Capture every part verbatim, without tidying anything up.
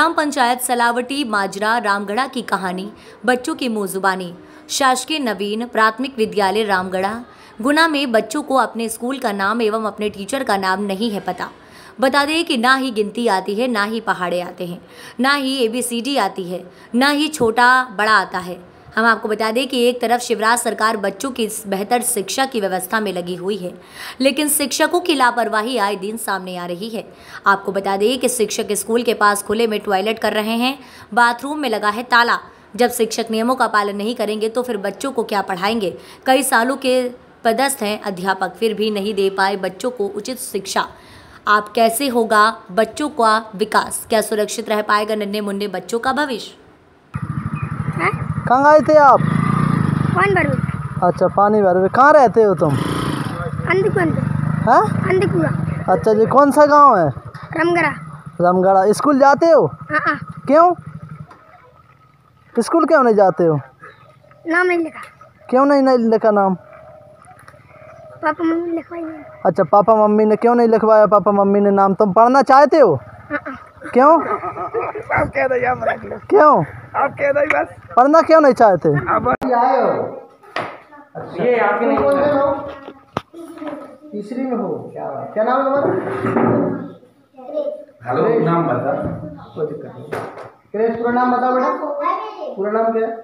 ग्राम पंचायत सलावटी माजरा रामगढ़ा की कहानी बच्चों की मुँह जुबानी। शासकीय नवीन प्राथमिक विद्यालय रामगढ़ा गुना में बच्चों को अपने स्कूल का नाम एवं अपने टीचर का नाम नहीं है पता। बता दें कि ना ही गिनती आती है, ना ही पहाड़े आते हैं, ना ही एबीसीडी आती है, ना ही छोटा बड़ा आता है। हम आपको बता दें कि एक तरफ शिवराज सरकार बच्चों की बेहतर शिक्षा की व्यवस्था में लगी हुई है, लेकिन शिक्षकों की लापरवाही आए दिन सामने आ रही है। आपको बता दें कि शिक्षक स्कूल के पास खुले में टॉयलेट कर रहे हैं, बाथरूम में लगा है ताला। जब शिक्षक नियमों का पालन नहीं करेंगे तो फिर बच्चों को क्या पढ़ाएंगे। कई सालों के पदस्थ हैं अध्यापक, फिर भी नहीं दे पाए बच्चों को उचित शिक्षा। आप कैसे होगा बच्चों का विकास, क्या सुरक्षित रह पाएगा नन्हे मुन्ने बच्चों का भविष्य। कहाँ आए थे आप? पानी भर। अच्छा, पानी भर। कहाँ रहते हो तुम? अंधकुआ। अंधकुआ। अच्छा जी, कौन सा गांव है? रामगढ़ा। रामगढ़ा। स्कूल जाते हो? हाँ। क्यों स्कूल क्यों नहीं जाते हो? नाम नहीं लिखा। क्यों नहीं नहीं लिखा नाम? पापा मम्मी लिखवाई। अच्छा, पापा मम्मी ने क्यों नहीं लिखवाया? पापा मम्मी ने नाम। तुम पढ़ना चाहते हो? हाँ। क्यों? आप कह दो यार, क्यों आप कह दो बस। पढ़ना क्यों नहीं चाहते? अब आए हो? अच्छा, ये आपके नहीं कौन से हो? तीसरी में हो? क्या बात। क्या नाम है तुम्हारा? हेलो, नाम बता। कोई दिक्कत नहीं। क्रेश, पूरा नाम बताओ बेटा। पूरा नाम क्या है?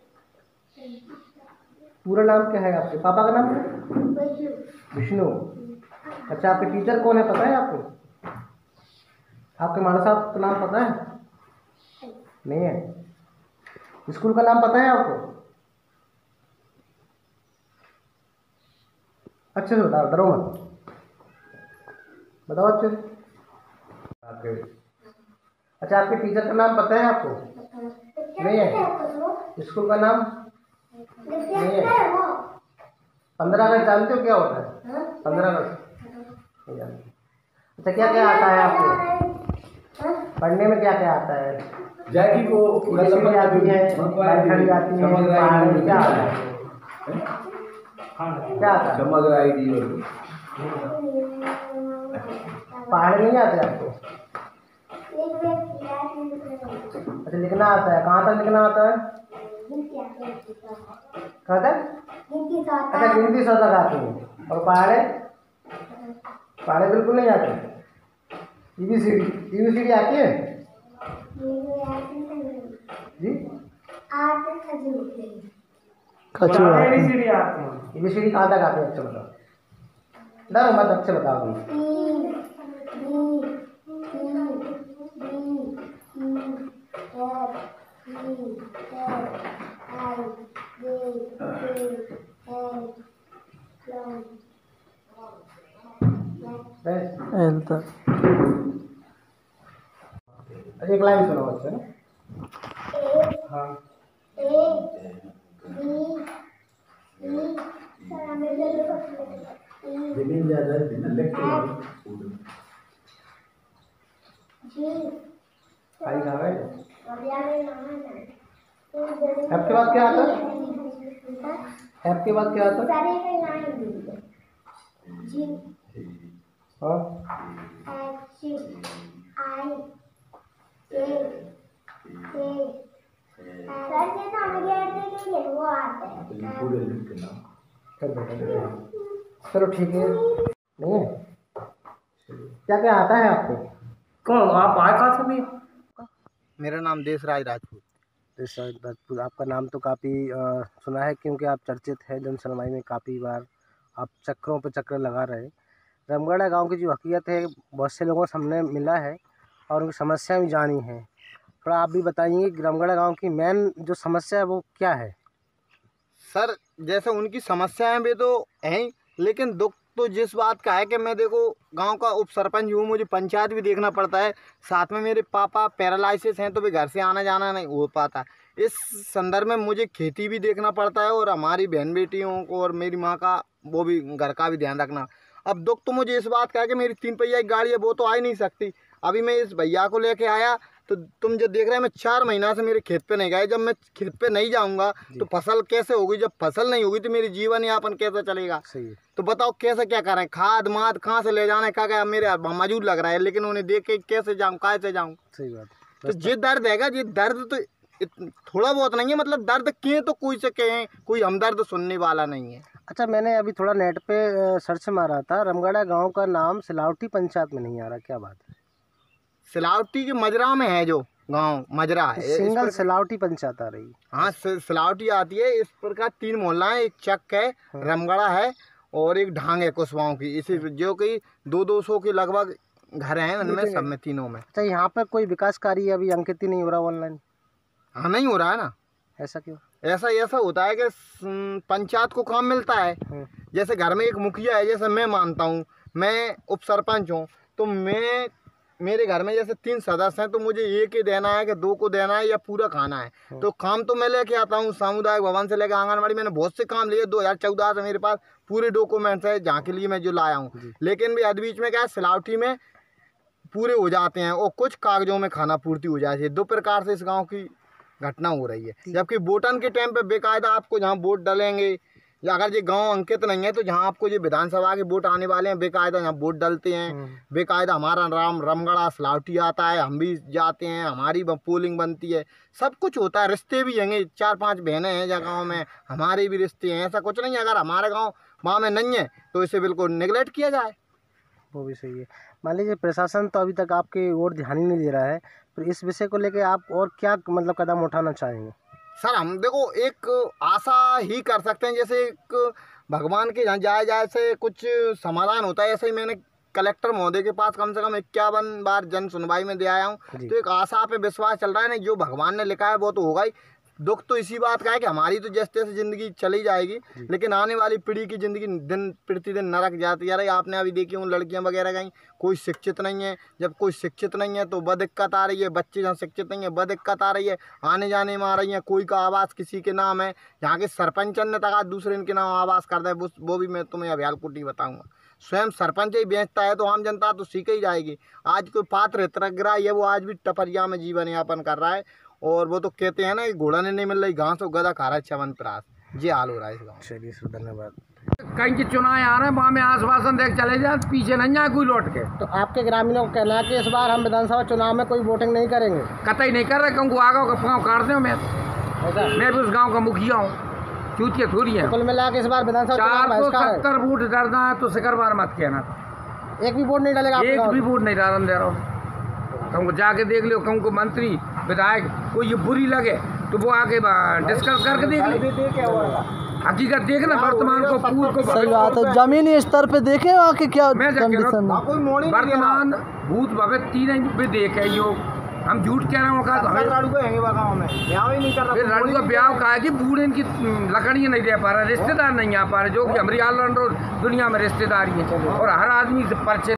पूरा नाम क्या है आपके? पापा का नाम क्या है? विष्णु। अच्छा, आपके टीचर कौन है पता है आपको? आपके माड़ा साहब का नाम पता है? नहीं है। स्कूल का नाम पता है आपको? अच्छे से बताओ, डरो मत। बताओ अच्छे से। अच्छा, आपके टीचर का नाम पता है आपको? नहीं है। स्कूल का नाम नहीं है। पंद्रह अगस्त जानते हो क्या होता है? पंद्रह अगस्त नहीं जानते। अच्छा, क्या क्या आता है आपको पढ़ने में? क्या क्या आता है? जैकी को आती है, बैठक आती है, पहाड़ी क्या आता है? क्या आता है? समग्र आईडी पहाड़ नहीं आते आपको? अच्छा, लिखना आता है। कहाँ तक लिखना आता है? कहाँ तक? अच्छा, गिनती सौ तक आती है। और पहाड़े? पहाड़े बिल्कुल नहीं आते। ईबीसीडी ईबीसीडी आती है जी? खचूरा ईबीसीडी कहाँ तक आती है? अच्छा बताओ, डरो मत, अच्छे बताओ। एक लाइन सुनो बच्चे ना। हाँ, जमीन ज्यादा है ना, आई कहाँ है? आपके बाद क्या आता है? आपके बाद क्या आता है? चलो ठीक है। नहीं है? क्या क्या आता है आपको? कौन आप आए कहाँ से भी? मेरा नाम देशराज राजपूत। देशराज राजपूत। आपका नाम तो काफ़ी सुना है, क्योंकि आप चर्चित है जनसुनवाई में। काफ़ी बार आप चक्रों पर चक्कर लगा रहे। रामगढ़ा गांव की जो हकीकत है, बहुत से लोगों से हमने मिला है और उनकी समस्या भी जानी है। थोड़ा आप भी बताइए कि रामगढ़ा गांव की मेन जो समस्या है वो क्या है? सर, जैसे उनकी समस्याएं भी तो हैं, लेकिन दुख तो जिस बात का है कि मैं देखो गांव का उप सरपंच हूँ, मुझे पंचायत भी देखना पड़ता है। साथ में मेरे पापा पैरालाइसिस हैं तो भी घर से आना जाना नहीं हो पाता। इस संदर्भ में मुझे खेती भी देखना पड़ता है और हमारी बहन बेटियों को और मेरी माँ का वो भी घर का भी ध्यान रखना। अब दुख तो मुझे इस बात का है कि मेरी तीन पहिया की गाड़ी है, वो तो आ ही नहीं सकती। अभी मैं इस भैया को लेके आया तो तुम जो देख रहे हैं, मैं चार महीना से मेरे खेत पे नहीं गए। जब मैं खेत पे नहीं जाऊंगा तो फसल कैसे होगी? जब फसल नहीं होगी तो मेरी जीवन यापन कैसे चलेगा? सही है। तो बताओ कैसे क्या करें? खाद माद कहाँ से ले जाना है? क्या क्या मेरे मौजूद लग रहा है, लेकिन उन्हें देख के कैसे जाऊँ, कैसे जाऊँ? सही बात। तो ये दर्द हैगा, ये दर्द तो इत- थोड़ा बहुत नहीं है, मतलब दर्द के तो कोई से कहें, कोई हमदर्द सुनने वाला नहीं है। अच्छा, मैंने अभी थोड़ा नेट पे अ, सर्च मारा था, रामगढ़ा गांव का नाम सिलावटी पंचायत में नहीं आ रहा, क्या बात है? सिलावटी के मजरा में है, जो गांव मजरा है, इस सिंगल पर- सिलावटी पंचायत आ रही। हाँ, सि- सिलावटी आती है। इस प्रकार तीन मोहल्ला है, एक चक है, रामगढ़ा है और एक ढांग है कुशवाओं की, इसी जो कि दो दो सौ के लगभग घर हैं उनमें, सब में तीनों में। अच्छा, यहाँ पर कोई विकास कार्य अभी अंकित ही नहीं हो रहा ऑनलाइन, हाँ, नहीं हो रहा है ना। ऐसा क्यों? ऐसा ऐसा होता है कि स- पंचायत को काम मिलता है, जैसे घर में एक मुखिया है, जैसे मैं मानता हूँ, मैं उप सरपंच हूँ, तो मैं मेरे घर में जैसे तीन सदस्य हैं, तो मुझे एक ही देना है कि दो को देना है या पूरा खाना है। तो काम तो मैं लेके आता हूँ, सामुदायिक भवन से लेकर आंगनबाड़ी, मैंने बहुत से काम लिए। दो हज़ार चौदह से मेरे पास पूरे डॉक्यूमेंट्स है जहाँ के लिए मैं जो लाया हूँ। लेकिन भी अध बीच में क्या है, सिलावटी में पूरे हो जाते हैं और कुछ कागजों में खाना पूर्ति हो जाती है। दो प्रकार से इस गाँव की घटना हो रही है। जबकि वोटन के टाइम पे बेकायदा आपको जहाँ वोट डालेंगे, या अगर ये गांव अंकित नहीं है तो जहाँ आपको ये विधानसभा के वोट आने वाले हैं, बेकायदा यहाँ वोट डालते हैं, बेकायदा हमारा राम रामगढ़ा सिलावटी आता है, हम भी जाते हैं, हमारी पोलिंग बनती है, सब कुछ होता है। रिश्ते भी हैं, चार पांच बहनें हैं जहाँ गाँव में, हमारे भी रिश्ते हैं, ऐसा कुछ नहीं है। अगर हमारे गाँव वहाँ में नहीं है तो इसे बिल्कुल निगलेक्ट किया जाए। वो भी सही है। मान लीजिए प्रशासन तो अभी तक आपकी ओर ध्यान ही नहीं दे रहा है, तो इस विषय को लेकर आप और क्या मतलब कदम उठाना चाहेंगे? सर, हम देखो एक आशा ही कर सकते हैं, जैसे एक भगवान के यहाँ जाए जाए से कुछ समाधान होता है, ऐसे ही मैंने कलेक्टर महोदय के पास कम से कम इक्यावन बार जन सुनवाई में दे आया हूँ। तो एक आशा पे विश्वास चल रहा है, नहीं जो भगवान ने लिखा है वो तो होगा ही। दुख तो इसी बात का है कि हमारी तो जैसे तैसे ज़िंदगी चली जाएगी, लेकिन आने वाली पीढ़ी की ज़िंदगी दिन प्रतिदिन नरक जाती जा रही है। आपने अभी देखी उन लड़कियां वगैरह गई, कोई शिक्षित नहीं है। जब कोई शिक्षित नहीं है तो वह दिक्कत आ रही है, बच्चे जहाँ शिक्षित नहीं है वह दिक्कत आ रही है, आने जाने में आ रही है। कोई का आवास किसी के नाम है, यहाँ के सरपंच ने तक दूसरे इनके नाम आवास कर दे, वो भी मैं तुम्हें अभ्याल कुटी बताऊँगा। स्वयं सरपंच ही बेचता है तो आम जनता तो सीख ही जाएगी। आज कोई पात्र हितग्राही है, वो आज भी टपरिया में जीवन यापन कर रहा है, और वो तो कहते हैं ना कि घोड़ा ने नहीं मिल रही घास, तो गधा खा रहा है चवन प्रास। ये हाल हो रहा है इस गाँव। चलिए सर, धन्यवाद। कहीं के चुनाव आ रहे हैं, वहाँ में आश्वासन देख चले जाए, पीछे नहीं जाए कोई लौट के। तो आपके ग्रामीणों का कहना है कि इस बार हम विधानसभा चुनाव में कोई वोटिंग नहीं करेंगे, कतई नहीं कर रहे, कहूँ आगा का पाँव काट दे। मैं ऐसा? मैं भी उस गाँव का मुखिया हूँ, चूत के थोड़ी है। कुल मिला के इस बार विधानसभा चुनाव चार सौ बहिष्कार है। सत्तर वोट डरना है तो शिकर बार मत कहना, एक भी वोट नहीं डालेगा आपके एक गाँव भी में? वोट नहीं डालन दे रहा हूँ। कहूँ जाके देख लो, कहूँ को मंत्री विधायक कोई ये बुरी लगे तो वो आके डिस्कस करके देख लो। हकीकत देखना वर्तमान को पूर्व को सही बात है, जमीनी स्तर पे देखे वहाँ के क्या मैं जा कह रहा कंडीशन है। हूँ, वर्तमान भूत भविष्य तीन भी देखे यो। हम झूठ कह रहे हैं का, तो हमें फिर लड़ू का ब्याह कहा है कि बूढ़े इनकी लकड़ी नहीं दे पा रहा, रिश्तेदार नहीं आ पा रहे, जो कि हमारी ऑलराउंडर दुनिया में रिश्तेदारी है, और हर आदमी से परिचय